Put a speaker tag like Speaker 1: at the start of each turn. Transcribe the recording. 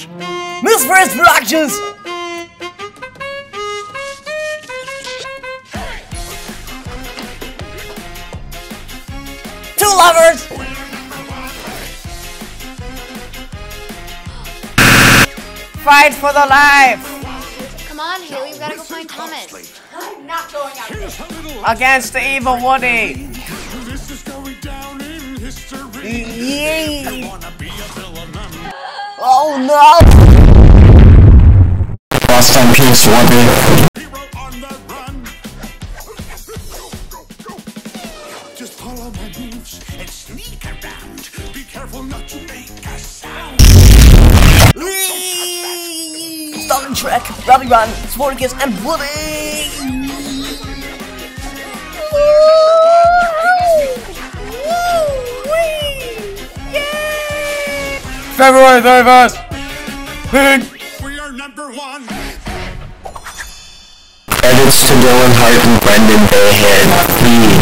Speaker 1: Miss Productions! Two lovers! Fight for the life!
Speaker 2: Come on, Haley, we gotta go find Thomas.
Speaker 3: I'm not going out there.
Speaker 1: Against the evil Woody!
Speaker 4: This is going down in history.
Speaker 1: Yay!
Speaker 4: I wanna be a villain.
Speaker 1: Oh no!
Speaker 5: Last time Pierce Woody.
Speaker 4: Hero on the run. Just follow my moves and sneak around. Be careful not to make a sound.
Speaker 1: Stalking Trek, Robbie Run, Sporticus, and Woody! February 31st!
Speaker 4: We are #1.
Speaker 5: Edits to Dylan Hart and Brendan Bayhead. Please.